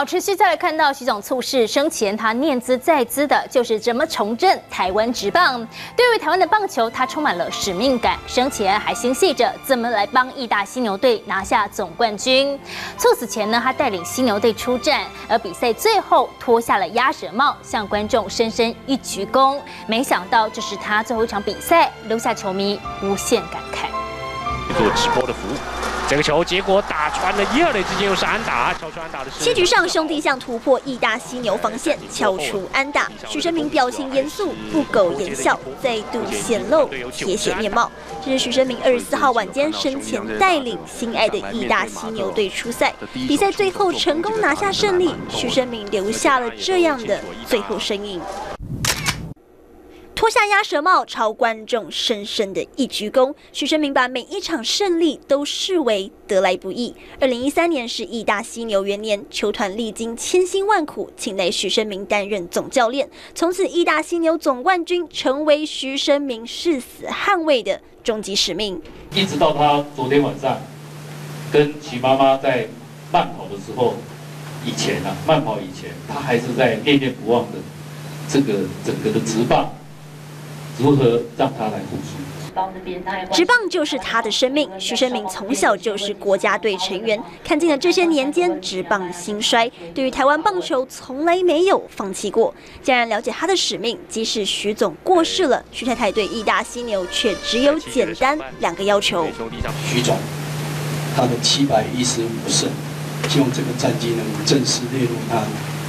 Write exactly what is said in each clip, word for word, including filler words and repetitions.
持续再来看到徐总猝逝，生前他念兹在兹的就是怎么重振台湾职棒。对于台湾的棒球，他充满了使命感，生前还心系着怎么来帮义大犀牛队拿下总冠军。猝死前呢，他带领犀牛队出战，而比赛最后脱下了鸭舌帽，向观众深深一鞠躬。没想到这是他最后一场比赛，留下球迷无限感慨。 做直播的服务。 这个球结果打穿了一二垒之间，又是安打，敲出安打的是。 七局上，兄弟象突破义大犀牛防线，敲出安打。许生明表情严肃，不苟言笑，再度显露铁血面貌。这是许生明二十四号晚间生前带领心爱的义大犀牛队出赛，比赛最后成功拿下胜利。许生明留下了这样的最后身影。 脱下鸭舌帽，朝观众深深的一鞠躬。许生明把每一场胜利都视为得来不易。二零一三年是义大犀牛元年，球团历经千辛万苦，请来许生明担任总教练。从此，义大犀牛总冠军成为许生明誓死捍卫的终极使命。 一直到他昨天晚上跟徐妈妈在慢跑的时候，以前啊，慢跑以前，他还是在念念不忘的这个整个的职棒。 如何让他来付出？ 职棒就是他的生命。许生明从小就是国家队成员，看尽了这些年间职棒兴衰，对于台湾棒球从来没有放弃过。既然了解他的使命，即使徐总过世了，徐太太对义大犀牛却只有简单两个要求： 徐总，他的七百一十五胜，希望这个战绩能正式列入他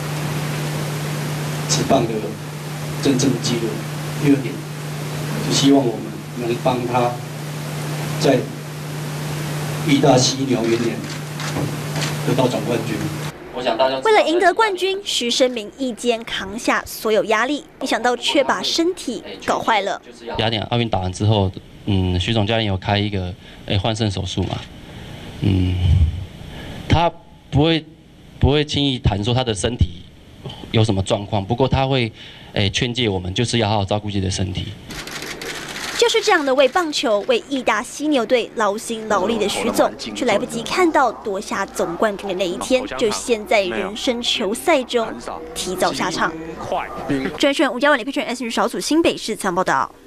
职棒的真正纪录。第二点。 就希望我们能帮他，在义大犀牛元年得到总冠军。我想大家为了赢得冠军，徐生明一肩扛下所有压力，没想到却把身体搞坏了。 雅典奥运打完之后，嗯，徐总教练有开一个诶换肾手术嘛，嗯，他不会不会轻易谈说他的身体有什么状况，不过他会诶劝诫我们，就是要好好照顾自己的身体。 就是这样的为棒球、为义大犀牛队劳心劳力的徐总，却来不及看到夺下总冠军的那一天，就陷在人生球赛中提早下场。专选吴家文、李佩全 S N 小组新北市采访报道。